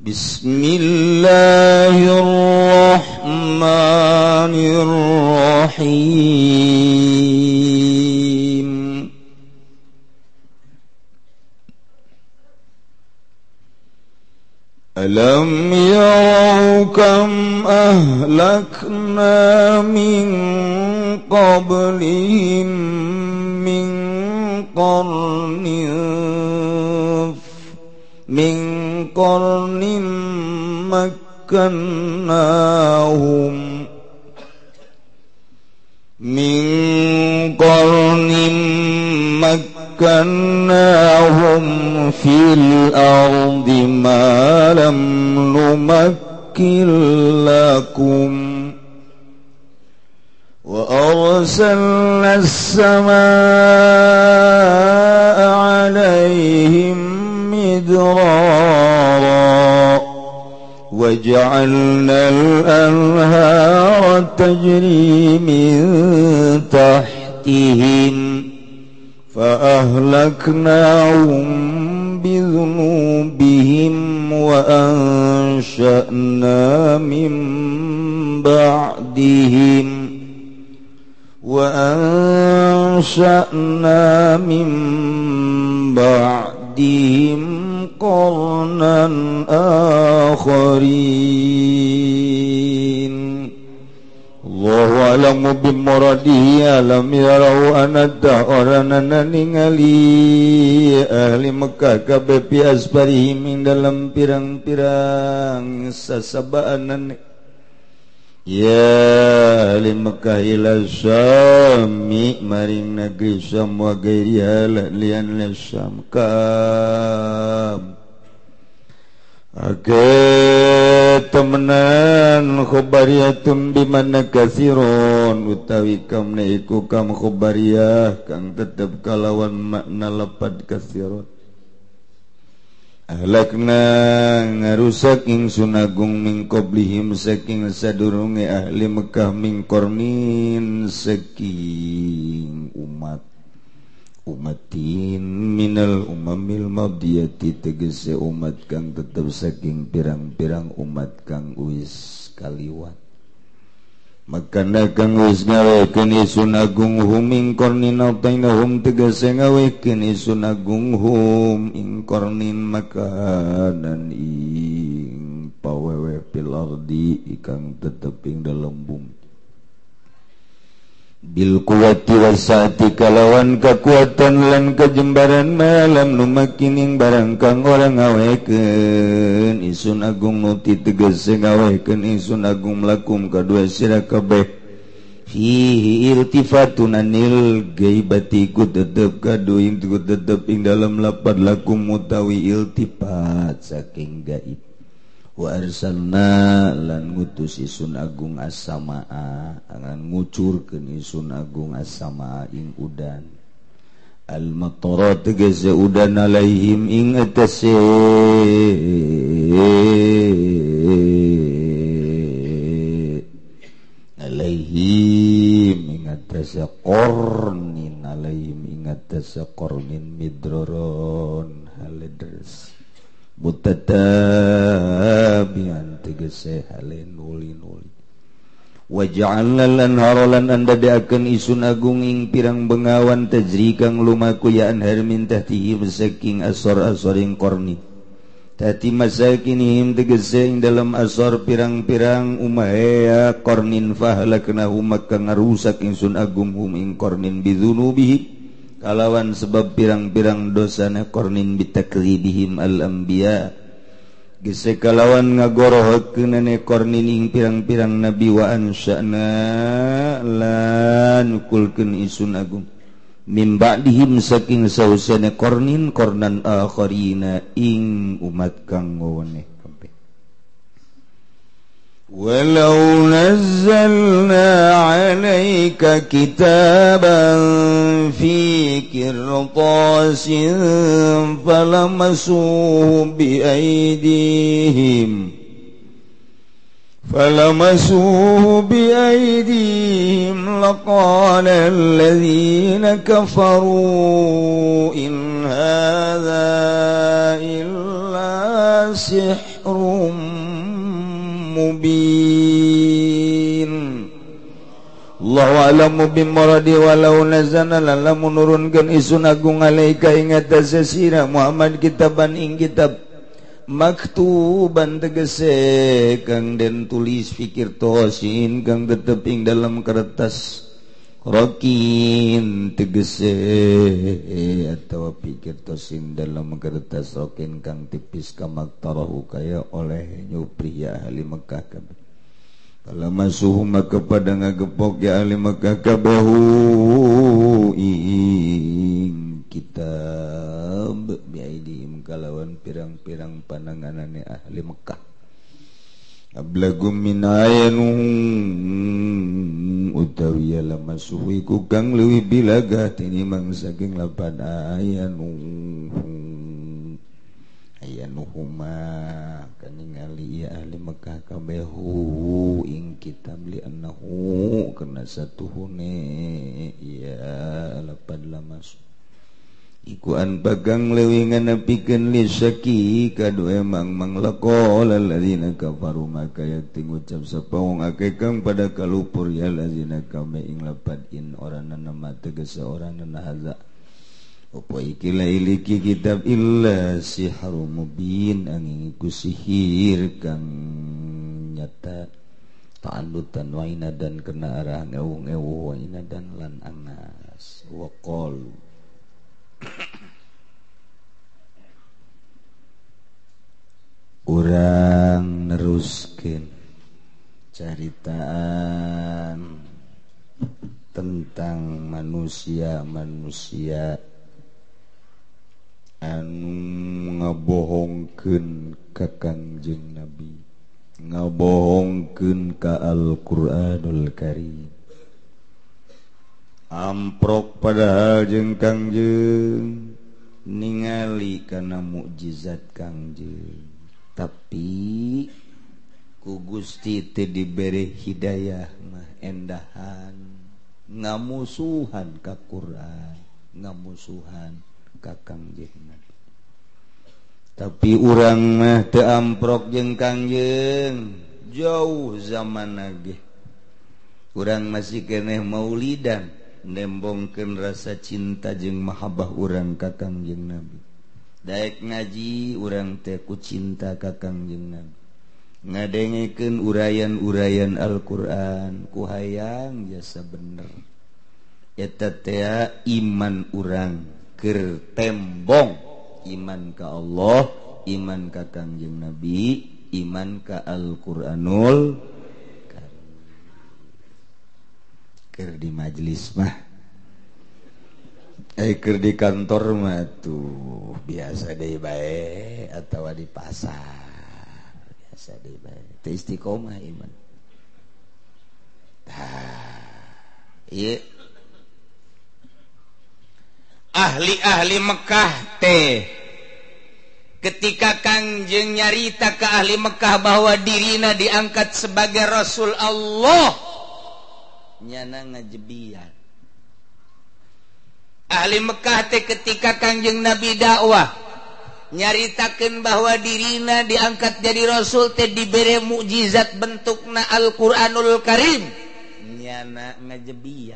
Bismillahirrahmanirrahim. Alam yarau kam ahlakna min qablihim min qarnin makkannahum fil ardi ma lam numakkil lakum wa arsalna as-samaa'a 'alaihim midrara wa ja'alna al-anhara tajri min tahtihim fa ahlaknahum bi dhunubihim wa ansha'na min ba'dihim qarnan akharin. Allahu a'lamu bimuradihi. Alam yarau anata orangana ningali ahli Mekah kabeh pi asbarihim ing dalam pirang-pirang sasabaanan. Ya ahli Mekah ila Syami maring negeri Syam wa gairiha lian Syam kam temenan khobariyatun bimana kasirun utawi kam naiku kam khobariyah kang tetep kalawan makna lapad kasirun. Ahlakna ngarusak ingsun agung min qablihim saking sadurunge ahli Mekah min qarnin saking umatin minal umamil madiyati tegese umat kang tetep saking pirang-pirang umat kang wis kaliwat. Makana kang wis ngawekeun isun agung hum ing qarnin atainahum tegese ngawekeun isun agung hum ing qarnin makanan ing pawewe fil ardi ikang tetep ing dalem bumi bil quwwati wasaati kalawan kekuatan lan kejembaran malam numakining barang kang ora ngawekeun isun agung nuti tegese ngawekeun isun agung lakum kadua sira kabeh fihi iltifatun anil gaibati ku tetep kadu ing tetep ing dalam lapad lakum mutawi iltifat saking gaib. Wa arsalna lan ngutus isun agung as-samaa angan ngucurkeun isun agung as-samaa ing udan al-matara tegese udan alaihim ing atase alaihim ing atase qarnin alaihim ing atase qarnin midroron haledres mutatabian tegese hale nuli-nuli. Wa ja'alna al-anhara lan andadakeun isun agung ing pirang bengawan tajri kang lumaku ya anhar min tahtihi saking asor-asor ing qarni tati masakinihim tegese ing dalam asor pirang-pirang umaya qarnin fahlaknahum maka ngarusak ingsun agung hum ing qarnin bidzunubihi kalawan sebab pirang-pirang dosana qarnin bitakribihim al-anbiya gese kalawan ngagorohkeun qarnin ing pirang-pirang nabi wa ansya'na lan nukulkeun isun agung min ba'dihim saking sausana qarnin qarnan akharina ing umat kang ngone kabeh. Walau nazzalna 'alaika kitaban fi qirtasin falamasuhu biaydihim laqala alladhina kafaru in hadha illa sihrun mubin. Allahu a'lamu bimuradi walau nazana lamun nurunkeun isun agung alaika ing atase sira Muhammad kitaban ing kitab maktuban tegese kang den tulis fikir tosin kang tetep ing dalam kertas rokin tegese atau pikir tosin dalam kertas rokin kang tipis kamak tarahu kaya oleh nyupri ya ahli Mekah kabeh. Kalau masuh maka pada ngagepok ya ahli Mekah kabahu ing kitab biaidihim kalawan pirang-pirang pananganane ahli Mekah. Ablagum min ayanuhum utawi lamasuh iku kang leuwih bilagah tinimbang saking lapan ayanuhuma kaningali ya ahli Mekah kabehu ing kitab li annahu kana satuhune ya lapan lamas iku an bagang leuwih nganepikeun li syaki kadu emang manglaqol alladzina kafaru maka yakti ngucap sapa wong akeh kang pada kalupur ya alladzina kame ing lapan in orana nama tegese orana haza apa iki lailiki kitab illa sihrun mubin angin iku sihir kang nyata ta'allutan wa inadan kena arah ngewu-ngewu wa inadan lan anas wa qalu urang neruskeun caritaan tentang manusia anu ngabohongkeun ka Kangjeng Nabi, ngabohongkeun ka Al-Qur'anul Karim. Amprok padahal jeung Kangjeng ningali kana mukjizat Kangjeng, tapi ku Gusti teu dibere hidayah mah endahan ngamusuhan ka Qur'an, ngamusuhan ka Kangjeng Nabi. Tapi urang mah teu amprok jeung Kangjeng, jauh zaman nage. Urang masih keneh maulidan, nembongkeun rasa cinta jeung mahabbah urang ka Kangjeng Nabi. Daek ngaji urang teh ku cinta ka Kangjeng Nabi. Ngadengekeun urayan-urayan Al-Qur'an ku hayang jasa bener. Eta teh iman urang keur tembong. Iman ka Allah, iman ka Kangjeng Nabi, iman ka Al-Qur'anul Karim. Keur di majelis mah, keur di kantor mah tuh biasa deui bae atawa di pasar biasa deui bae. Teu istiqomah iman. Ieu ahli-ahli Mekah teh ketika Kangjeng nyarita ke ahli Mekah bahwa dirina diangkat sebagai Rasul Allah, nyana ngajebian. Ahli Mekah teh ketika Kangjeng Nabi dakwah nyaritakeun bahwa dirina diangkat jadi Rasul teh dibere mukjizat bentukna Al-Qur'anul Karim, nyana ngajebian.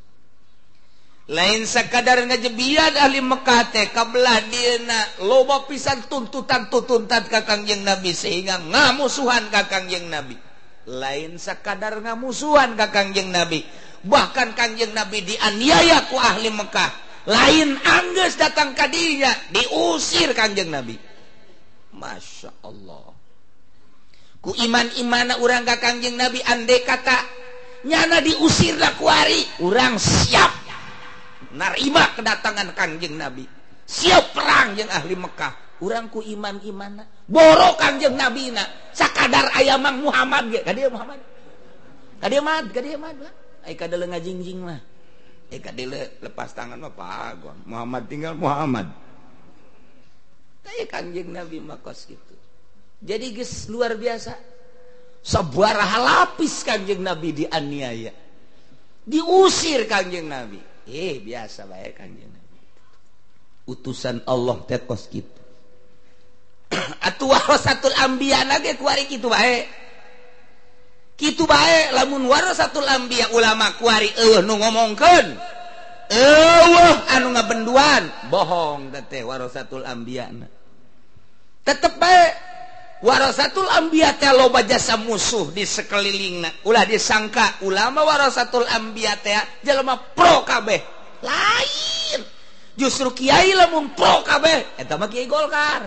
Lain sakadar ngajebian ahli Mekah teh kabelah dieuna loba pisan tuntutan ka Kangjeng Nabi sehingga ngamusuhan ka Kangjeng Nabi. Lain sakadar ngamusuhan ka Kangjeng Nabi, bahkan Kangjeng Nabi dianiaya ku ahli Mekah. Lain anggeus datang ka dinya diusir Kangjeng Nabi. Masya Allah. Ku iman-imana urang ka Kangjeng Nabi andai kata nyana diusir da ku ari, urang siap narima kedatangan Kangjeng Nabi, siap perang jeung ahli Mekah. Urang ku iman-imana boro Kangjeng Nabi na sakadar aya Mang Muhammad ge ka dieu Muhammad ka dieu mah ai ka deuleu ngajingjing mah ka dieu lepas tangan mah pagong Muhammad tinggal Muhammad. Tah Kangjeng Nabi mah kos kitu. Jadi geus luar biasa sabaraha lapis Kangjeng Nabi dianiaya, diusir Kangjeng Nabi. Biasa bae Kangjeng Nabi. Utusan Allah teh kos kitu. Atuh warasatul anbiya ge ku ari kitu bae. kitu bae lamun warasatul anbiya ulama kuari nu ngomongkeun anu ngabenduan bohong teh warasatul anbiya tetep bae warasatul anbiya teh loba jasa musuh di sekelilingna ulah disangka ulama warasatul anbiya teh jelema pro kabeh lain justru kiai lamun pro kabeh eta mah kiai Golkar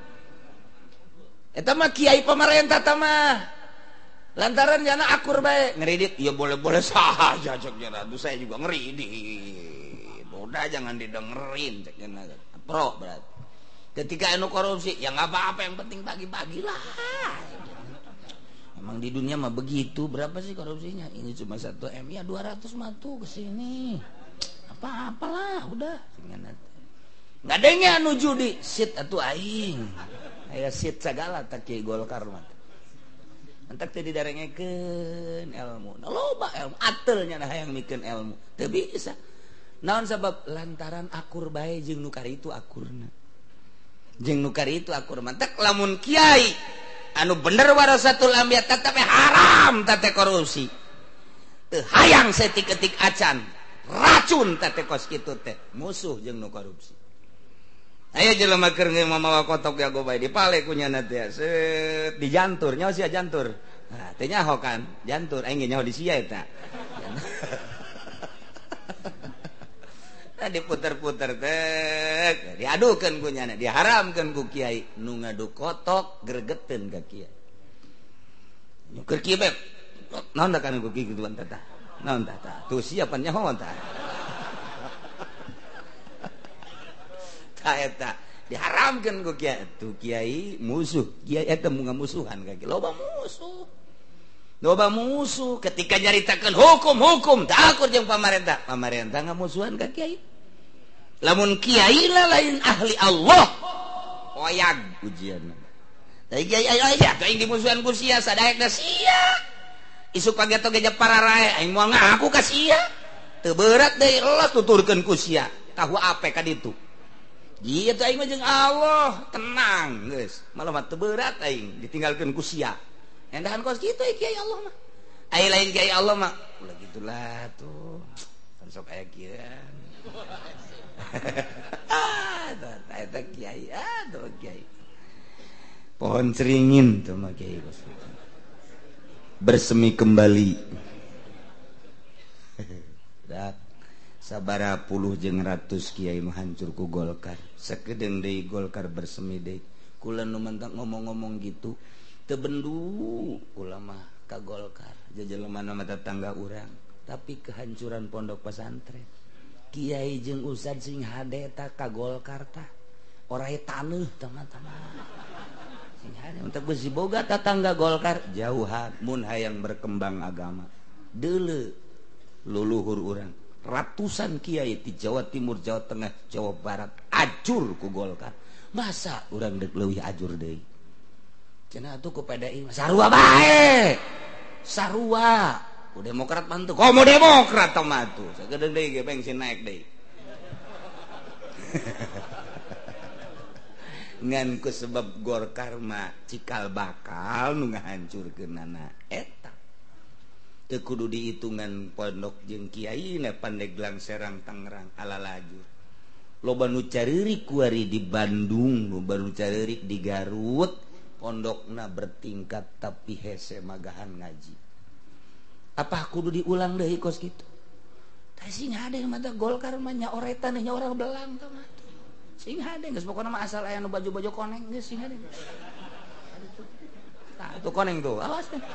eta mah kiai pemerintah tah mah lantaran jana akur bae ngeridit ya boleh-boleh saja cek jana saya juga ngeridit udah jangan didengerin cek jana pro berarti ketika anu korupsi ya nggak apa-apa yang penting bagi-bagi lah emang di dunia mah begitu berapa sih korupsinya ini cuma 1 M ya 200 mah tuh kesini apa-apalah udah nggak ada yang anu judi sit atuh aing aya sit segala tak kiai Golkar mah entak teh didarengekeun ilmu loba ilmu atelnya nah hayang mikeun ilmu teu bisa naon sabab lantaran akur bae jeung nu kari itu akurna jeung nu kari itu akur mantek lamun kiai anu bener warasatul anbiya tapi haram teh korupsi teu hayang setik-etik acan racun teh kos kitu teh musuh jeung nu korupsi aya jelema keur ngemawa kotok jago bae dipale ku nyana teh set dijantur nyaho sia jantur nah teh nyaho kan jantur aing ge nyaho di sia eta nah diputer-puter teh diadukeun ku nyana diharamkeun ku kiai nu ngadu kotok gregeteun ka kiai nyukur kieu beb naon da kana ku kieu gituan tah naon tah tuh siapa nyaho tah eta diharamkan ku kiai tuh kiai musuh kiai eta mun ngamusuhan ka kiai loba musuh ketika nyaritakeun hukum takur jeung pamarentah ngamusuhan ka kiai lamun kiai lain ahli Allah oyag ujianna tah kiai aya teh dimusuhan ku sia sadaek da sia isuk pageto ge pararae aing moal ngaku ka sia teu berat deui Allah tuturkeun ku sia tahu ape ka ditu gitu aing mah jeung Allah tenang geus malah mah teu berat aing ditinggalkeun ku sia endahan kos kitu kiai Allah mah ai lain kiai Allah mah ulah gitulah tuh kan sok aya kieu eta kiai aduh kiai pohon ceringin tuh mah kiai bersemi kembali dak sabara puluh jeung ratus kiai nu hancur ku Golkar sakedeung deui Golkar bersemi deui kula nu mentak ngomong-ngomong gitu teu bendu ulama ka Golkar jelema mah tetangga urang tapi kehancuran pondok pesantren kiai jeung ustad sing hade ta ka Golkar tah orahe taneuh teman-teman sing hade untuk besi boga tetangga Golkar jauhan mun hayang berkembang agama deuleu luluhur urang ratusan kiai di Jawa Timur, Jawa Tengah, Jawa Barat ajur ku Golkar. Masa urang deuk leuwih ajur deui? Cenah atuh ku PDI sarua bae. Sarua. Ku Demokrat mantu. Komo Demokrat tah mah atuh. Sagedeung deui ge bensin naik deui. Ngan ku sebab Golkar mah cikal bakal nu ngahancurkeunana eta. Teu kudu dihitungan pondok jeung kiai na Pandeglang Serang Tangerang ala lajur loba nu careurik kuari di Bandung loba nu careurik di Garut pondokna bertingkat tapi hese magahan ngaji apa kudu diulang deui kos kitu tah sing hade mah Golkar mah nya oretan nya orang belang tah mah sing hade geus pokona mah asal aya nu baju-baju koneng geus sing hade tah tuh koneng tuh awas teh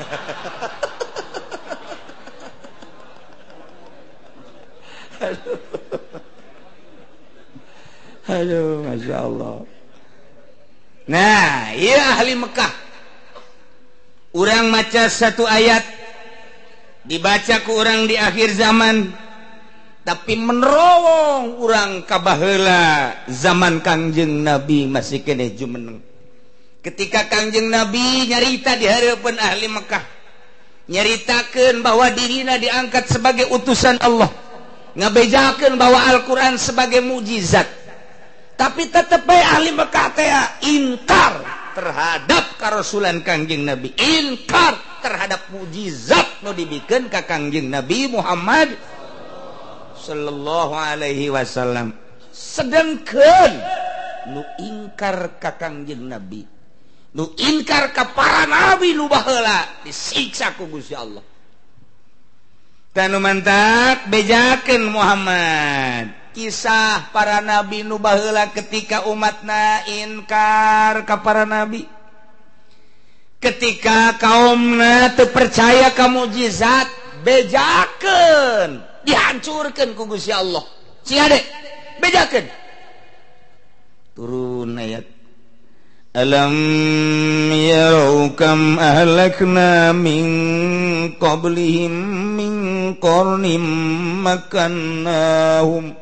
Aduh, Masya Allah. Nah, iya ahli Mekah. Urang maca satu ayat dibaca ku urang di akhir zaman, tapi menerowong urang kabaheula zaman Kangjeng Nabi masih keneh jumeneng. Ketika Kangjeng Nabi nyarita di hareupeun ahli Mekah, nyaritakeun bahwa dirina diangkat sebagai utusan Allah. Ngabejakeun bahwa Al-Quran sebagai mujizat tapi tetep bae ahli Mekah teh inkar terhadap karasulan Kangjeng Nabi inkar terhadap mukjizat nu dibikeun ka Kangjeng Nabi Muhammad sallallahu alaihi wasallam. Sedengkeun nu ingkar ka Kangjeng Nabi, nu ingkar ka para nabi nu baheula disiksa ku Gusti Allah. Tanu mantap bejakeun Muhammad kisah para nabi nu baheula ketika umatna ingkar ka para nabi, ketika kaumna teu percaya ka mukjizat, bejakeun dihancurkeun ku Gusti Allah. Sing ade bejakeun turun ayat alam yarau kam ahlakna min qablihim min qarnim makannahum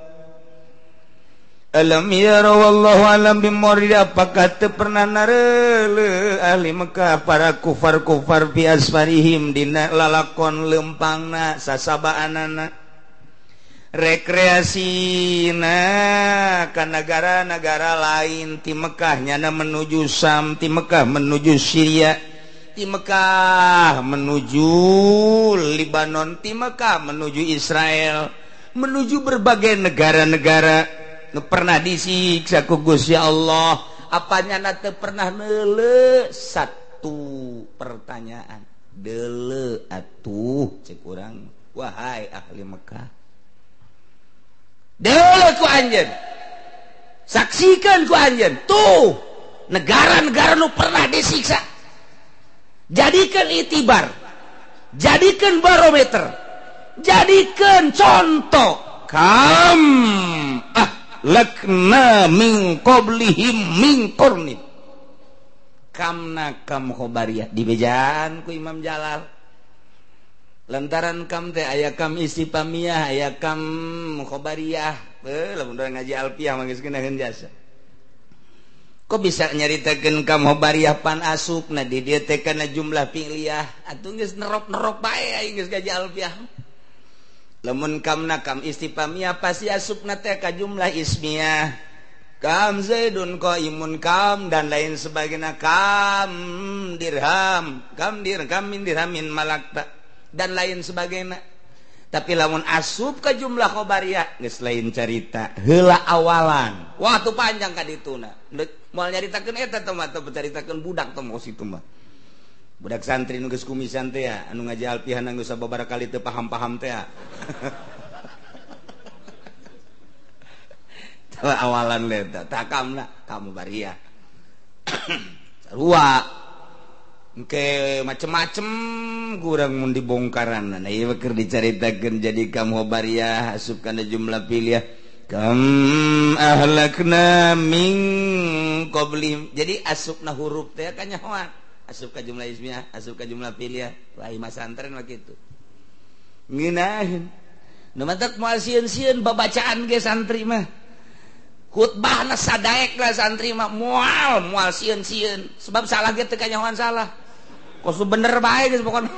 alam yarau wallahu alam bimuridi. Apakah teu pernah nareuleu ahli Mekah para kufar-kufar fi asfarihim dina lalakon leumpangna sasabaanana rekreasina ka negara-negara lain ti Mekah nyana menuju Sam, ti Mekah menuju Syria, ti Mekah menuju Libanon, ti Mekah menuju Israel, menuju berbagai negara-negara nu pernah disiksa ku Gusti Allah. Apanya na teu pernah neuleu? Satu pertanyaan, deuleu atuh cek urang, wahai ahli Mekah, deuleu ku anjeun, saksikan ku anjeun tuh negara-negara nu pernah disiksa, jadikan itibar, jadikan barometer, jadikan contoh. Kam ahlakna min qablihim min qarnin, kamna kam khobariyah dibejaan ku Imam Jalal lantaran kam teh aya kam istifhamiyah, aya kam khobariyah. Lamun urang ngaji alfiah mah geus geunaheun jasa. Kok bisa nyaritakeun kam khobariyah pan asupna di dieu teh kana jumlah fi'liyah, atuh geus nerop-nerop bae aing geus ngaji alfiah. Lamun kamna kam istifhamiyah pasti asupna teh ka jumlah ismiyah. Kam Zaidun qaimun, kam dan lain sebagainya, kam dirham, kam min dirhamin malakta dan lain sebagainya. Tapi lamun asup ke jumlah khobariyah geus lain carita, heula awalan. Wah tuh panjang ka dituna. Moal nyaritakeun eta teh mah teu caritakeun budak teh mos itu mah. Budak santri nu geus kumisan teh ya, anu ngaji alfiah nu sababaraha kali teu paham-paham teh ya. Teu awalan le teh takamna kamu bariyah. Sarua engke macem-macem kurang mun dibongkaran. Nah ieu keur dicaritakeun jadi kamu bariyah asup kana jumlah pilih kam ahlakna min qablihim. Jadi asupna huruf teh kanyahoan, asup ka jumlah ismiyah, asup ka jumlah pilih. Wah imah santren mah kitu ngeunaheun. Nu matak moal sieun-sieun babacaan ge santri mah, khutbahna sadaek lah santri mah moal sieun-sieun, sebab salah ge teu kanyahoan salah, kosu bener bae geus pokona.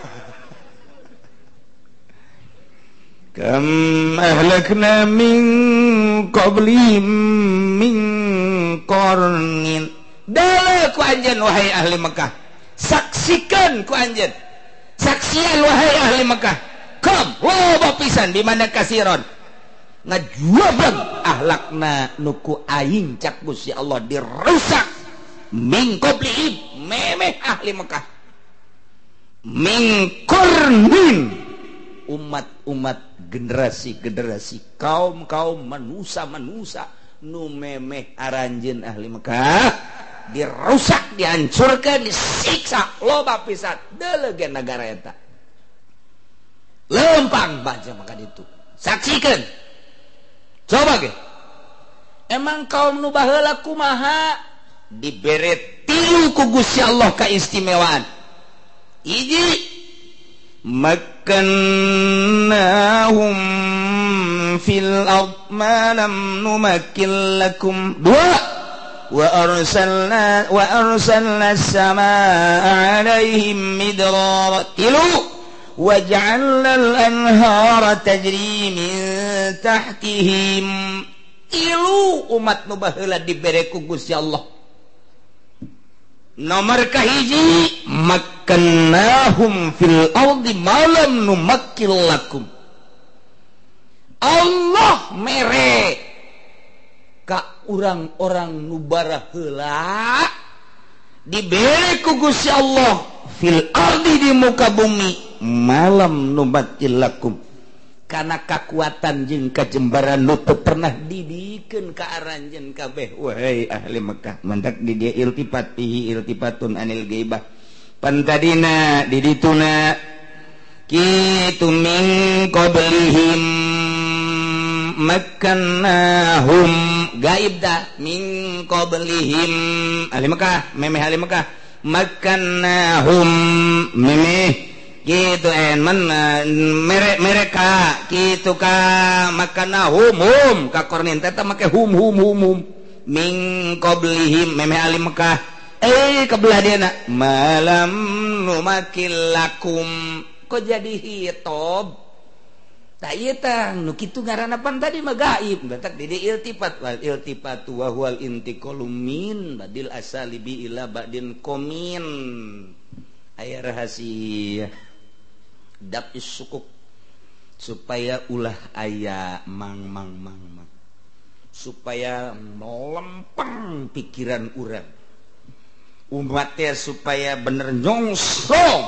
Kam ahlakna min qablihim min qarnin. Deuleu ku anjeun wahai ahli Mekah, saksikan ku anjeun, saksian wahai ahli Mekah, kam loba pisan di mana kasiron ngajuabang ahlakna nuku aing cak Gusti Allah dirusak min qablihim memeh ahli Mekah min qarnin umat-umat generasi-generasi kaum-kaum manusia-manusia nu memeh aranjeun ahli Mekah dirusak, dihancurkan, disiksa loba pisan. Deuleu ge negara eta lempang baca maka ditu saksikan. Coba ge emang kaum nu baheula kumaha dibere tilu ku Gusti Allah kaistimewaan. Hiji makkannahum fil ard ma lam numakkil lakum. Dua wa arsalna as-samaa'a 'alaihim midrara. Tilu wa ja'alna al-anhara tajri min tahtihim. Tilu umat nu baheula dibere ku Gusti Allah nomor kahiji makannahum fil ardi malam numakkil lakum. Allah mere ka orang-orang nubara heula dibere ku Gusti Allah fil ardi di muka bumi malam numakkil lakum kana kakuatan jeung kajembaran nu teu pernah dibikeun ka aranjeun kabeh. Wahai ahli Mekah mantak di dia iltifat fihi iltifatun anil ghaibah pantadina di dituna kitu min qablihim makkannahum gaib dah min qablihim ahli Mekah memeh ahli Mekah makkannahum memeh gitu mereka gitu ka makkannahum ka kornin teta make hum min qablihim memeh ahli Mekah kebelah dia nak malam numakil lakum kok jadi hitob tak iya tang nu kitu ngaranna pan tadi mah gaib batak di iltifat wal iltifatu wa huwal intiqalu min badil asalibi ila badin komin aya rahasia dap isukuk supaya ulah aya mang supaya melempang pikiran urang umatnya supaya bener nyongsong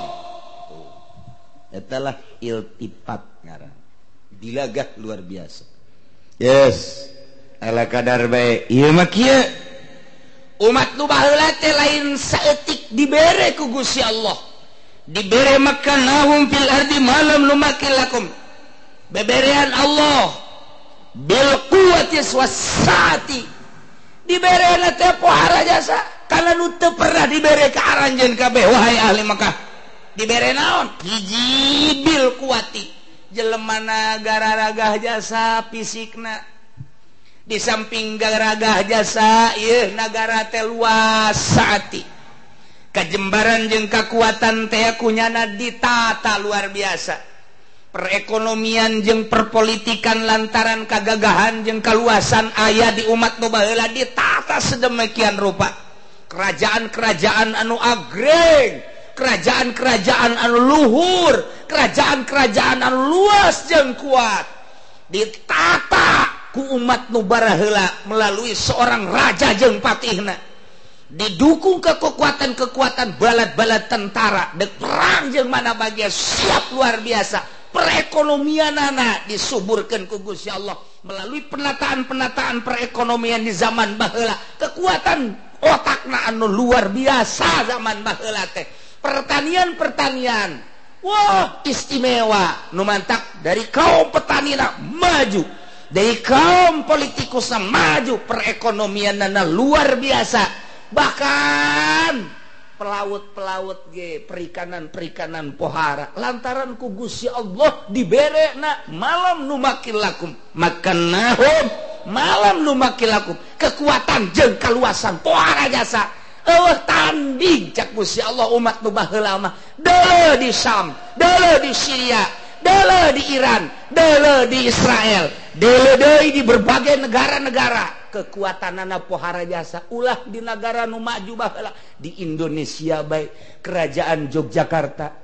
etalah iltifat ngaran dilagah luar biasa. Yes ala kadar bae ieu mah kieu umat nu baheula teh lain saeutik dibere ku Gusti Allah dibere makannahum fil ardi malam numakil lakum beberean Allah bil quwwati wasati dibere teh pohara jasa kana nu teu pernah dibere ka aranjeun kabeh. Wahai ahli Mekah dibere naon hiji bil quwati jelemana gararagah jasa fisikna di samping gararagah jasa ieu nagara teh luas saati kajembaran jeung kakuatan teh kunyana ditata luar biasa perekonomian jeung perpolitikan lantaran kagagahan jeung kaluasan aya di umat nu baheula ditata sedemikian rupa kerajaan-kerajaan anu agreng kerajaan-kerajaan anu luhur kerajaan-kerajaan anu luas jeung kuat ditata ku umat nu baraheula melalui seorang raja jeung patihna didukung kekuatan-kekuatan balad-balad tentara dek perang jeung mana bagia siap luar biasa perekonomianana disuburkeun ku Gusti Allah melalui penataan-penataan perekonomian di zaman baheula kekuatan otakna anu luar biasa zaman baheula teh pertanian wah istimewa nu mantak dari kaum petanina maju dari kaum politikusna maju perekonomianna luar biasa bahkan pelaut-pelaut ge perikanan pohara lantaran ku Gusti Allah diberena malam numakil lakum makannahum malam numakil lakum kekuatan jeung kaluasan pohara jasa tanding cak Gusti Allah umat nu baheula mah deuleu di Syam deuleu di Syria deuleu di Iran deuleu di Israel deuleu deui di berbagai negara-negara kekuatanana pohara jasa ulah di negara nu maju baheula di Indonesia bae kerajaan Yogyakarta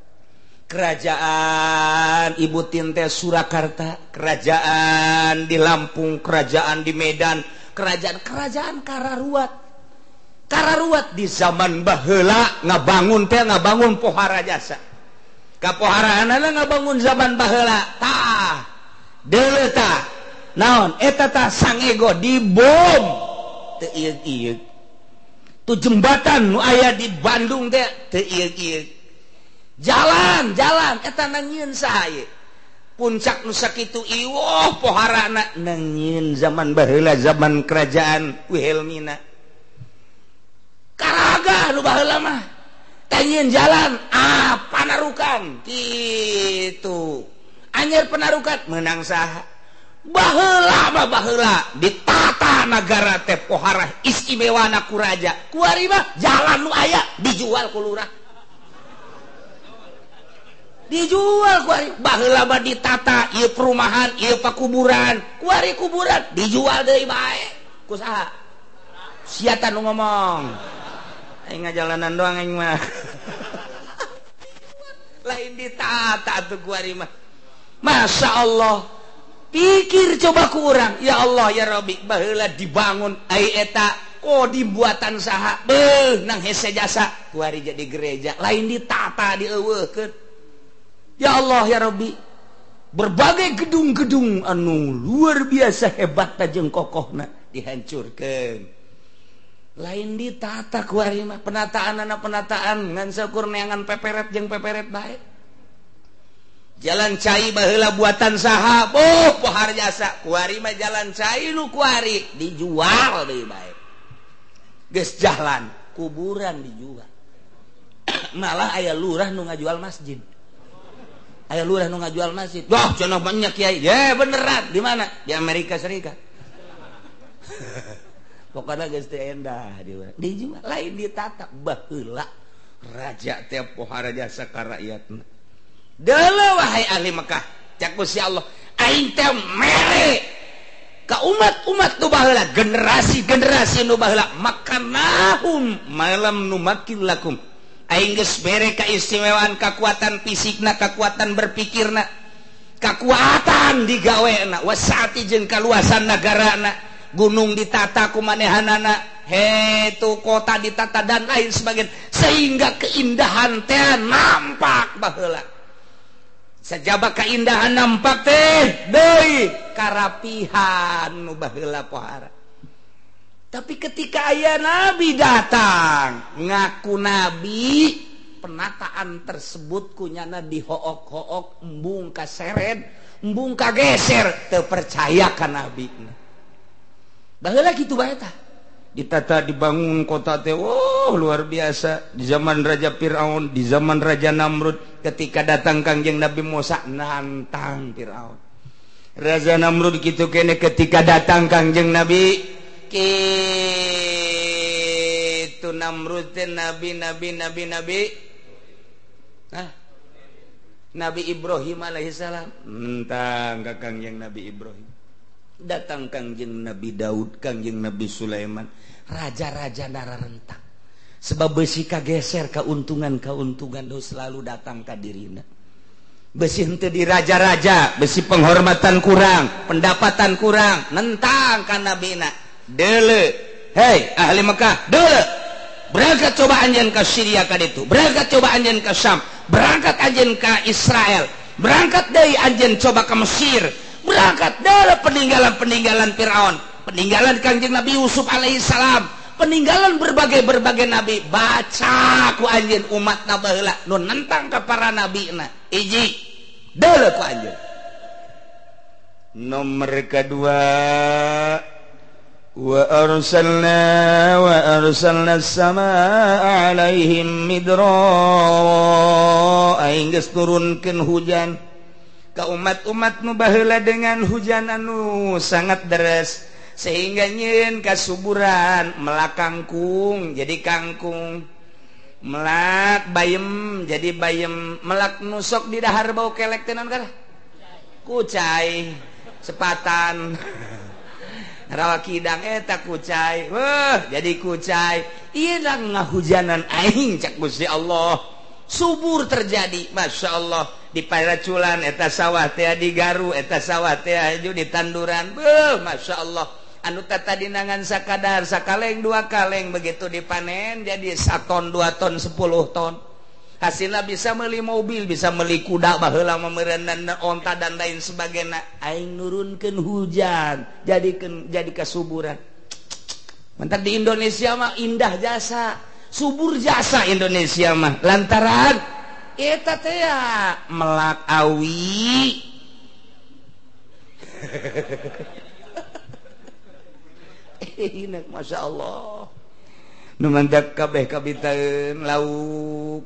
kerajaan Ibu Tinte Surakarta kerajaan di Lampung kerajaan di Medan kerajaan kararuat di zaman baheula ngabangun pohara jasa kapoharaanana ngabangun zaman baheula tah deuleu tah naon eta tah sangego dibom teu ieu tu jembatan nu aya di Bandung teh teu ieu jalan eta nangieun saha ieu puncak nu sakitu ieuh poharana nangieun zaman baheula zaman kerajaan Wilhelmina karaga nu baheula mah tanyieun jalan panarukan kitu anyar penarukan menang saha baheula ditata negara teh pohara istimewana ku raja kuari mah jalan nu aya dijual ku lurah dijual kuari baheula mah ditata ieu perumahan ieu pakuburan kuari kuburan dijual deui bae ku saha sia nu ngomong aing ngajalanan doang aing mah. Lain ditata tuh kuari mah. Masya Allah. Pikir coba ku urang, ya Allah ya Rabbi, baheula dibangun ai eta kodi buatan saha, beuh nang hese jasa kuari jadi gereja, lain ditata dieuweukeun. Ya Allah ya Rabbi, berbagai gedung-gedung anu luar biasa hebat jeung kokohna dihancurkeun. Lain ditata kuari mah penataan-na penataan ngan saukur neangan peperet jeung peperet bae. Jalan cai baheula buatan saha, pohar jasa kuari mah jalan cai nu kuari dijual deui bae. Geus jalan kuburan dijual. Malah aya lurah nu ngajual masjid. Aya lurah nu ngajual masjid. Wah, cenah banyak kiai. Ya beneran, di mana? Di Amerika Serikat. Pokoknya geus teu endah dijual. Lain ditata baheula raja teh pohara jasa ka rakyatna. Deuleuh wahai ahli Mekah, cak Gusti Allah, aing teh mere ka umat-umat nu baheula, generasi-generasi nu baheula, makanahum malam nu makin lakum. Aing geus mere kaistimewaan kakuatan fisikna, kakuatan berpikirna, kakuatan digawena, wasati jeung kaluasan nagarana, gunung ditata kumanehanana, hetu kota ditata dan lain sebagainya, sehingga keindahan teh nampak baheula. Sajaba keindahan nampak teh deui karapihan nu baheula pohara. Tapi ketika aya nabi datang ngaku nabi, penataan tersebut kunyana dihook-hook, embung kaseret, embung kageser, teu percaya ka nabina. Baheula kitu bae tah. Ditata dibangun kota teh, oh luar biasa. Di zaman Raja Fir'aun, di zaman Raja Namrud, ketika datang Kangjeng Nabi Musa nantang Fir'aun. Raja Namrud kitu kene ketika datang Kangjeng Nabi, kitu Namrud teh nabi. Nabi Ibrahim alaihissalam nantang ka Kangjeng Nabi Ibrahim. Datang Kangjeng Nabi Daud, Kangjeng Nabi Sulaiman, raja-raja nara rentang. Sebab besi kageser keuntungan selalu datang ka dirina. Besi henteu di raja-raja, besi penghormatan kurang, pendapatan kurang, nentang ka nabina. Deuleuh, hei ahli Mekah, deuleuh. Berangkat coba anjeun ka Syria ka ditu, berangkat coba anjeun ka Syam, berangkat anjeun ka Israel, berangkat deui anjeun coba ka Mesir. Berangkat dari peninggalan Fir'aun, peninggalan Kangjeng Nabi Yusuf alaihissalam, peninggalan berbagai nabi. Baca ku anjeun umat na baheula nu nentang ka para nabina. Iji deuleuh ku anjeun. Nomor kedua, wa arsalna as-samaa'a 'alaihim midra, aing geus turunkeun hujan ka umat-umat nu baheula dengan hujan anu sangat deras, sehingga nyieun kasuburan, melak kangkung jadi kangkung, melak bayem jadi bayem, melak nusok di dahar bau kelek teh naon kana? Kucai, sepatan. Rawa kidang eta kucai. Wah, jadi kucai. Ieu ngahujanan aing cak Gusti Allah. Subur terjadi, Masya Allah. Di Paraculan eta sawah teh digaru, eta sawah teh aju di tanduran. Masya Allah. Anu tata dinangan sakadar, sakaleng dua kaleng, begitu dipanen jadi 1 ton, 2 ton, 10 ton. Hasilnya bisa meuli mobil, bisa meuli kuda, baheula memerenan onta dan lain sebagainya. Aing nurunkeun hujan, jadi kasuburan. Mentar di Indonesia mah indah jasa, subur jasa Indonesia mah. Lantaran eta teh ya melak awi. Masya Allah. Nu mandak kabeh kabitaeun lauk.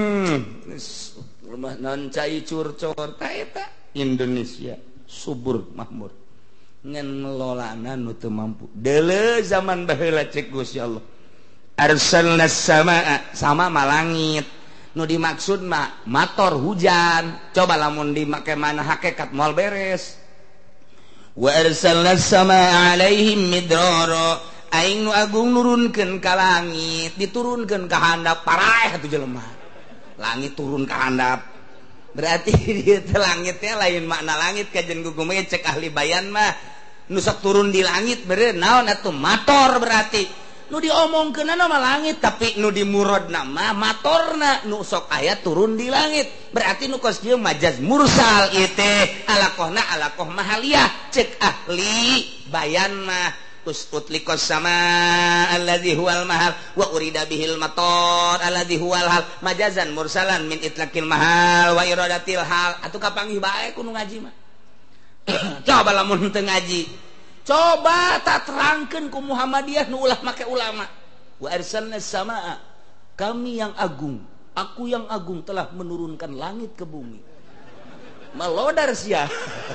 Rumah non cai curcor ta eta Indonesia subur makmur. Ngan ngelolana nu teu mampu. Deuleuh zaman baheula cek Gusti Allah. Arsalna samaa, sama malangit. Nu dimaksud mah mator hujan. Coba lamun dimake mana hakikat moal beres. Wa arsalna samaa 'alaihim midrara, aing nu agung nurunkeun ka langit diturunkeun ka handap paraeh atuh jelema langit turun ka handap berarti dieu teh langit teh lain makna langit kajen gugum cek ahli bayan mah nu sok turun di langit beureun naon atuh mator berarti nu diomongkeun mah langit tapi nu dimurodna mah matorna nu sok aya turun di langit berarti nu kos ieu majaz mursal ieu teh alaqohna alaqoh mahaliyah cek ahli bayan mah utlikos sama alladzi huwal mahal wa urida bihil mator alladzi huwal hal majazan mursalan min itlaqil mahal wa iradatil hal atuh kapanggih bae kudu ngaji mah coba lamun teu ngaji coba tak terangkeun ku Muhammadiyah nu ulah make ulama wa arsalna samaa kami yang agung aku yang agung telah menurunkan langit ke bumi melodar sia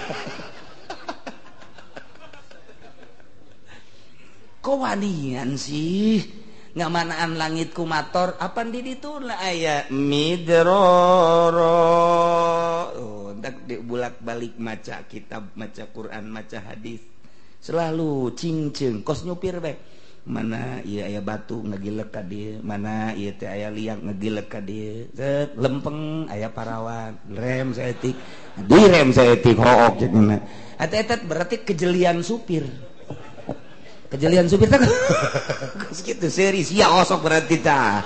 kok wanian sih ngamanaan langit kumator apa di ditu aya midroro tak dibulak balik maca kitab maca Quran maca hadis selalu cingceung kos nyupir bae mana ieu aya batu ngagilek ka dieu mana ieu teh aya liang ngagilek ka dieu lempeng aya parawan rem saeutik di rem saeutik hook cenah eta berarti kejelian supir kejelian supir tak gitu serius ya osok berarti ta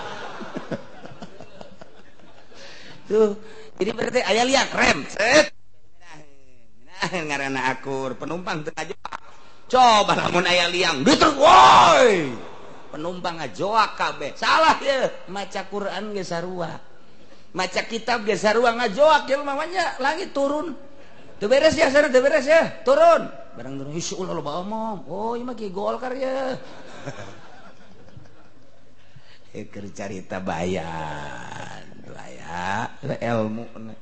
tuh jadi berarti aya liang rem set ngaranna akur penumpang teu ngajoak coba lamun aya liang diter woi penumpang ngajoak kabeh salah ye maca Quran ge sarua maca kitab ge sarua ngajoak jelema mah langit turun teu beres ya sarua teu beres ya turun barang turun insyaallah loba omong oh ieu mah ki Golkar ya keur carita bayan ilmu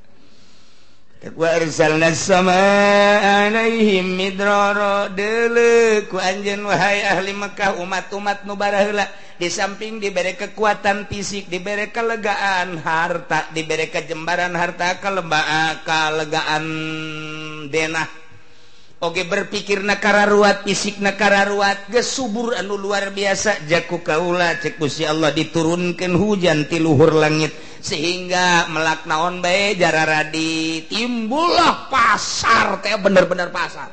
wa arsalna samaa alaihim midrara deuleu ku anjeun wahai ahli Mekah umat-umat nu baraheula di samping diberi kekuatan fisik diberi kelegaan harta diberi kejembaran harta kelegaan denah oge berpikirna kararuat fisikna kararuat geus subur anu luar biasa jaku kaula cek Gusti Allah diturunkeun hujan ti luhur langit sehingga melak naon bae jararadi timbullah pasar teh bener-bener pasar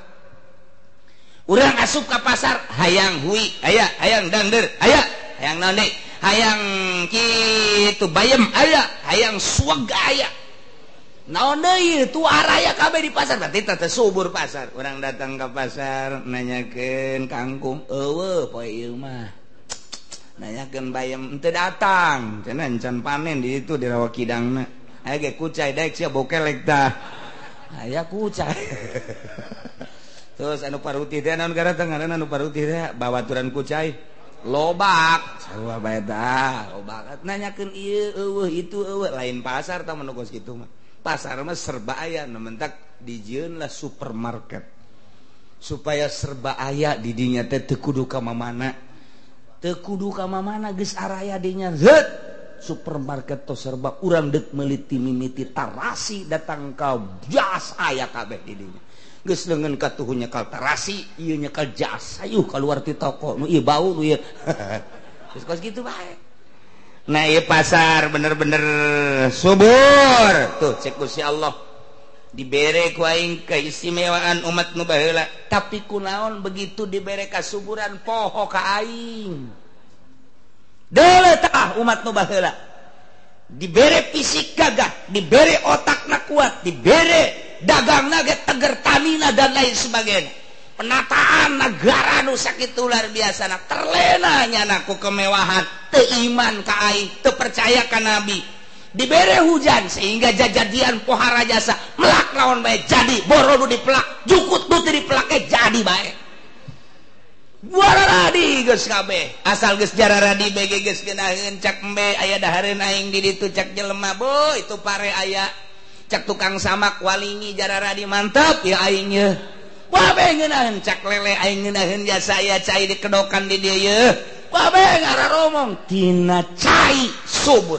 urang asup ka pasar hayang hui aya hayang dangder aya hayang naon deui hayang kitu bayem aya hayang sueg aya naon deui tu araya kabeh di pasar berarti teh subur pasar urang datang ke pasar nanyakeun kangkum eueuh poe ieu mah nanyakeun bayam teu datang cenah encan panen di itu di rawa kidangna aya ge kucai daek sia bokelek tah aya kucai terus anu paruti teh naon ngaranna ngaranna anu paruti teh babaturan kucai lobak sarua bae tah lobak nanyakeun ieu eueuh itu eueuh lain pasar tah mun geus kitu mah pasar mah serba aya nu mentak dijieun lah supermarket supaya serba aya di dinya teh teu kudu ka mamana teu kudu ka mamana geus araya dinya zet supermarket to serba urang deuk meuli ti mimiti tarasi datang ka jas aya kabeh di dinya geus leungeun katuhu nyekal tarasi ieu nyekal jas ayuh kaluar ti toko nu ieu bau nu ieu geus kos kitu bae nah ieu pasar bener-bener subur tuh cek Gusti Allah dibere ku aing keistimewaan umat nu baheula tapi kunaon begitu dibere kasuburan poho ka aing deuleu tah umat nu baheula dibere fisik gagah dibere otakna kuat dibere dagangna ge teger tanina dan lain sebagainya penataan negara nu sakitu luar biasa terlena nyana ku kemewahan teu iman ka aing teu percaya ka nabi dibere hujan sehingga jajadian pohara jasa melak lawan bae jadi boro nu dipelak jukut nu teu dipelake jadi bae wararadi geus kabeh asal geus jararadi bege geus geunaheun cak embe aya dahareun aing di ditu cak jelema boy itu pare aya cak tukang samak walingi jararadi mantap ya aing ye wah be ngeunaheun cak lele aing ngeunaheun jasa aya cai dikedokan di dieu ye wah be ngararomong tina cai subur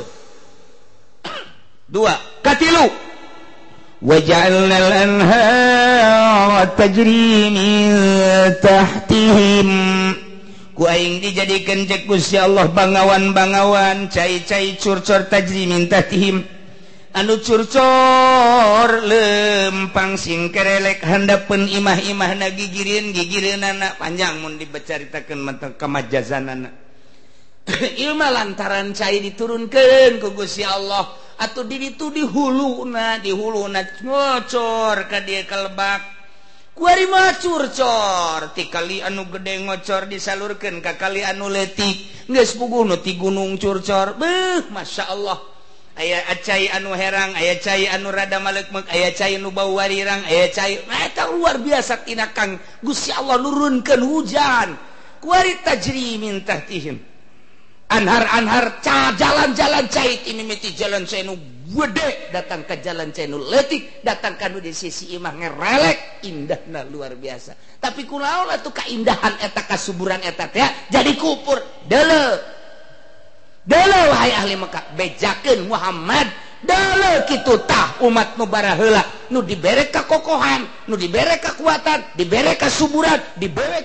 dua katilu waja'alna al-anhara tajri min tahtihim ku aing dijadikeun cek Gusti Allah bangawan-bangawan cai-cai curcor tajri min tahtihim anu curcor lempang sing kerelek handapeun imah-imahna gigireunana panjang mun dibacaritakeun mata kamajazanana ieu mah lantaran cai diturunkeun ku Gusti Allah atuh ditu di huluna ngocor ka dieu kalebak kuari mah curcor ti kali anu gede ngocor disalurkeun ka kali anu leutik geus puguhna ti gunung curcor beuh masyaallah aya cai anu herang aya cai anu rada malekmek aya cai anu bau warirang aya cai eta luar biasa tina Kang Gusti Allah nurunkeun hujan kuari tajri min tahtihim anhar-anhar jalan-jalan cai ti mimiti jalan cai nu gede datang ke jalan cai nu leutik datang ka nu di sisi imah ngerelek indahna luar biasa tapi kunaon atuh kaindahan eta kasuburan eta teh jadi kupur deuleu wahai ahli Mekah bejakeun Muhammad deuleu kitu tah umat nu bara heula nu dibere kakokohan nu dibere kekuatan dibere kasuburan dibere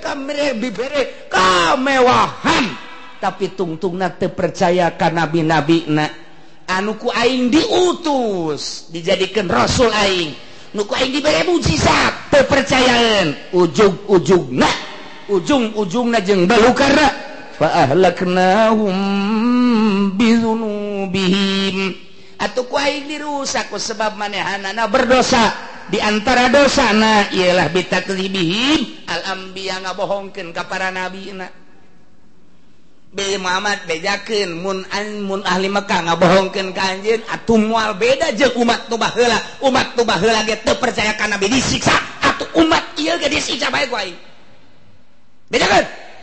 kamewahan tapi tungtungna teu percaya ka nabi-nabina anu ku aing diutus dijadikeun rasul aing nu ku aing dibere mujizat teu percayaeun ujung-ujungna jeung balukarna fa ahlaknahum bizunubihim atuh ku aing dirusak ku sebab manehanana berdosa di antara dosana ialah bitaklibihim al anbiya ngabohongkeun ka para nabina be Muhammad bejakeun mun ahli Mekah ngabohongkeun ka anjeun atuh moal beda jeung umat nu baheula ge teu percaya ka nabi disiksa atuh umat ieu ge disiksa bae ku aing bejakeun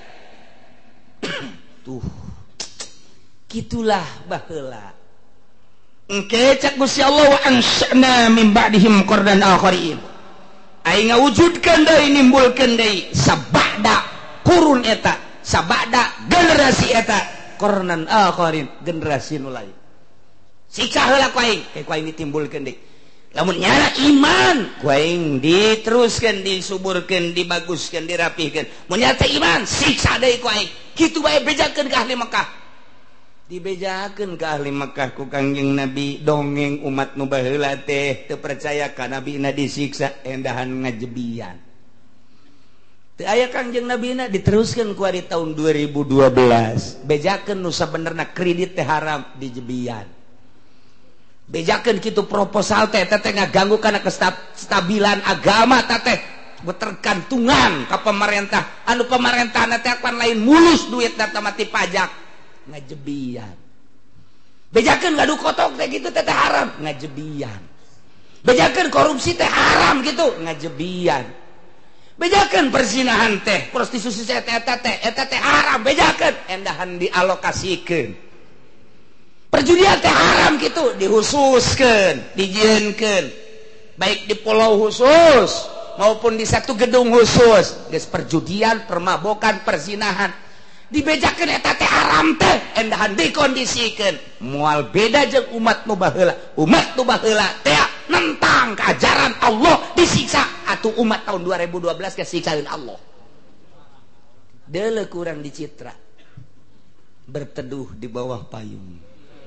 tuh gitulah baheula engke cak Gusti Allah wa ansya'na min ba'dihim qardan akharin aing ngawujudkeun deui nimbulkeun deui sabada kurun eta sabada generasi eta qarnan akharin generasi nu lain siksa heula ku aing ditimbulkeun deui lamun nyana iman ku aing diteruskeun disuburkeun dibaguskeun dirapihkeun mun nya teh iman siksa deui ku aing kitu bae bejakeun ka ahli Mekah dibejakeun ka ahli Mekah ku Kangjeng Nabi dongeng umat nu baheula teh teu percaya ka nabina disiksa endahan ngajebian teu aya Kangjeng Nabina diteruskeun ku ari tahun 2012 bejakeun nu sabenerna kredit teh haram dijebian bejakeun kitu proposal teh ngaganggu kana kestabilan agama teh bertergantungan ka pemerintah anu pemerintahna teh kan lain mulus duit data mati pajak ngajebian bejakeun ngadu kotok teh gitu teh haram ngajebian bejakeun korupsi teh haram gitu ngajebian bejakeun perzinahan teh prostitusi eta teh haram bejakeun endahan dialokasikeun perjudian teh haram gitu dihususkeun dijieunkeun baik di pulau khusus maupun di satu gedung khusus geus perjudian permabokan perzinahan dibejakeun eta teh haram teh endahan dikondisikeun moal beda jeung umat nu baheula teh nentang ajaran Allah disiksa atuh umat tahun 2012 kesiksaeun Allah deuleu kurang dicitra berteduh di bawah payung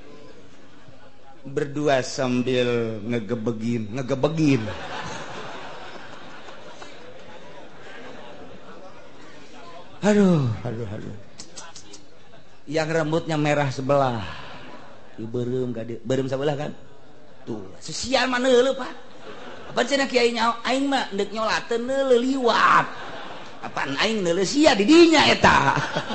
berdua sambil ngegebegin aduh yang rambutnya merah sebelah beureum sebelah kan tuh sesial mah neuleuh Pak apa cenah kiai nya aing mah deuk nyolateun neuleuh liwat apaan aing neuleuh sia di dinya eta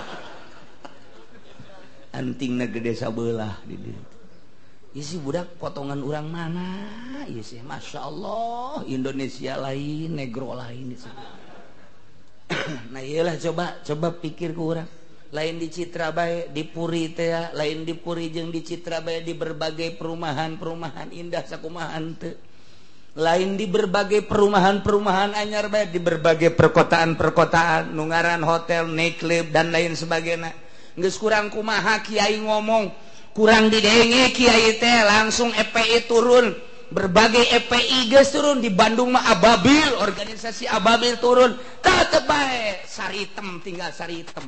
antingna gede sabelah di dieu isi budak potongan urang mana ieu sih masyaallah Indonesia lain negro lain isi nah iyalah coba pikir ku urang lain di Citra bae di Puri teh lain di Puri jeung di Citra bae di berbagai perumahan indah sakumahan teu lain di berbagai perumahan anyar bae di berbagai perkotaan nu ngaran hotel nightclub dan lain sebagainya geus kurang kumaha kiai ngomong kurang didenge kiai teh langsung EPI turun berbagai EPI geus turun di Bandung mah Ababil, organisasi Ababil turun, tetep bae saritem tinggal saritem.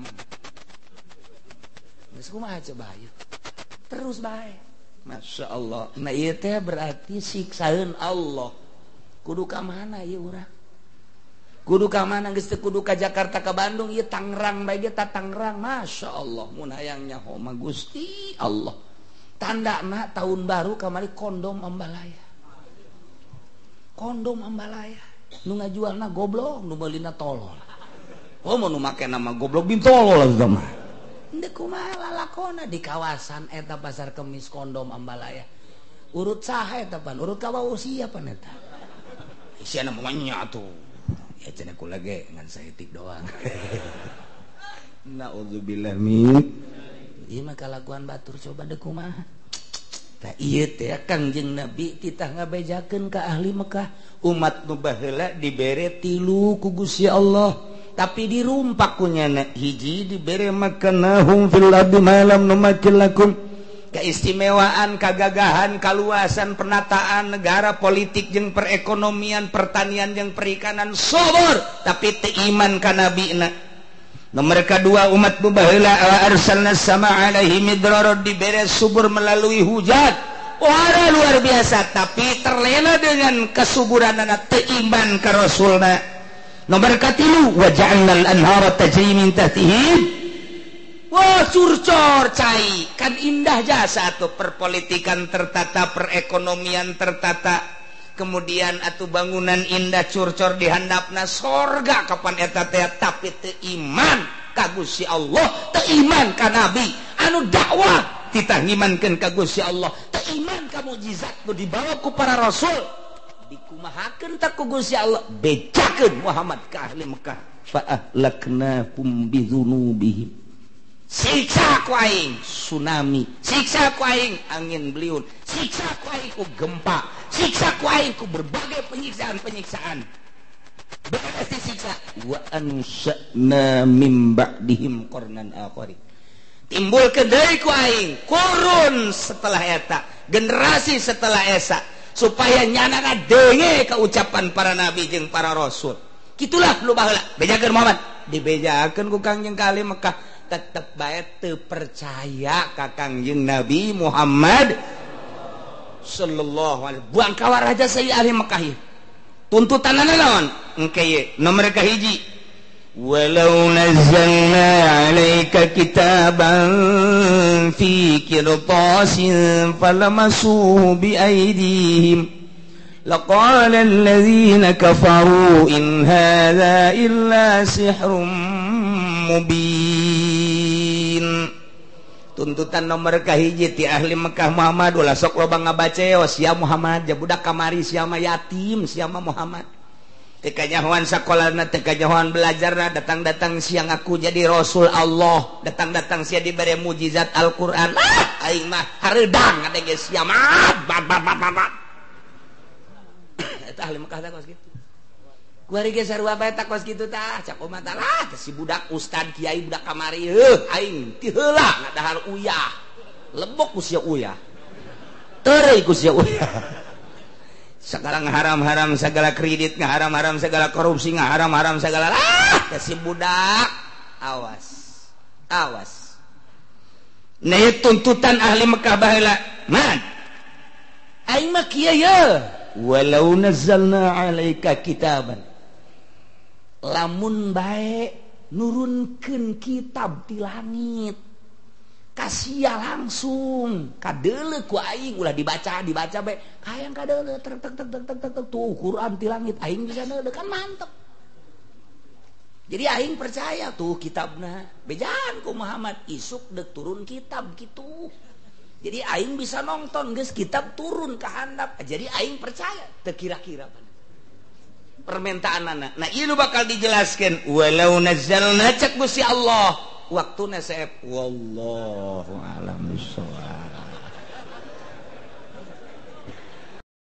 Geus kumaha coba ieu? Terus bae. Masya Allah. Nah ieu teh berarti siksaeun Allah. Kudu ka mana ieu urang? Kudu ka mana geus teu kudu ka Jakarta ka Bandung, ieu Tangerang bae ge ta Tangerang. Masya Allah mun hayang nyaho mah Gusti Allah. Tandana tahun baru kamari kondom ambalaya. Kondom ambalaya. Nu ngajualna goblok, nu beulina tolol. Oh mun nu make nama goblok bin tolol eta mah. Henteu kumaha lalakona di kawasan eta pasar kemis kondom ambalaya. Urut saha eta pan? Urut ka usia pan eta? Isiana maunya tuh. Ya cenah kula ge ngan saeutik doang. Nauzubillah min. Ieu mah kalakuan batur coba deuk kumaha. Tah ieu teh Kangjeng Nabi titah ngabejakeun ka ahli Mekah, umat nu baheula dibere 3 ku Gusti Allah, tapi dirumpak ku nyana. Hiji dibere makanahum fil ardi malam numakil lakum, keistimewaan, kagagahan, kaluasan, penataan negara, politik jeung perekonomian, pertanian jeung perikanan, sobor tapi teu iman ka nabina. Nomor kedua umat baheula arsalna sama alaihi midrara, diberi subur melalui hujan. Wah luar biasa, tapi terlena dengan kesuburanana teu iman ka rasulna. Nomor katilu wa ja'alnal anhara tajri min tahtihim. Wah curcor cai, kan indah jasa tuh perpolitikan tertata, perekonomian tertata. Kemudian atuh bangunan indah curcor di handapna sorga kapan eta teh, tapi teu iman ka Gusti Allah, teu iman ka nabi anu dakwah titah ngimankeun ka Gusti Allah, teu iman ka mukjizat nu dibawa ku para rasul, dikumahakeun ta ku Gusti Allah, bejakeun Muhammad ka ahli Mekah, fa ahlaknahum bidzunubihim. Siksa ku aing tsunami, siksa ku aing angin beliun, siksa ku aing ku gempa, siksa ku aing ku berbagai penyiksaan-penyiksaan. Berarti siksa wa ansha'na min ba'dihim qarnan akharin. Timbul deui ku aing kurun setelah eta, generasi setelah esa, supaya nyana denge ka ucapan para nabi jeung para rasul. Kitulah lu baheula bejakeun Muhammad, dibejakeun ku Kangjeng kali Mekah. Tetep bae teu percaya ka Kangjeng Nabi Muhammad sallallahu alaihi wasallam. Buang kawar aja saya ahli Mekah ieu. Tuntutanana naon? Engke ieu. Nomor kahiji, walau nazzalna 'alaika kitaban fi qirtasin falamasu bi aydihim laqala alladhina kafaru in hadza illa sihrun mubin. Tuntutan nomor kahiji ti ahli Mekah Muhammad, ulah sok loba ngabaceos sia Muhammad, ja budak kamari sia mah yatim, sia mah Muhammad. Teu kanyahoan sakolana, teu kanyahoan belajarna, datang-datang sia ngaku jadi rasul Allah, datang-datang sia dibere mukjizat Al-Qur'an. Aing mah hareudang ade ge sia mah. Eta ahli Mekah teh kos kitu. Kuari ge sarua bae tak kos kitu tah, cak omah tah lah si budak ustad kiai budak kamari, aing ti heula ngadahar uyah. Lebok ku sia uyah. Teureui ku sia uyah. Segala ngaharam-haram segala kredit, ngaharam-haram segala korupsi, ngaharam-haram segala lah si budak. Awas. Awas. Nah tuntutan ahli Mekah baheula, man. Aing mah kieu ye. Walau nazzalna 'alaika kitaban, lamun bae nurunkeun kitab di langit kasia langsung kadeuleu ku aing, ulah dibaca bae hayang kadeuleu tek tuh Quran di langit aing bisa deuleu kan mantep. Jadi aing percaya tuh kitabna bejaan ku Muhammad isuk deuk turun kitab gitu. Jadi aing bisa nonton geus kitab turun ka handap. Jadi aing percaya teu kira-kira permintaanana. Nah ieu bakal dijelaskeun walau nazzalna cek Gusti Allah waktuna saep wallahu a'lam bissawab.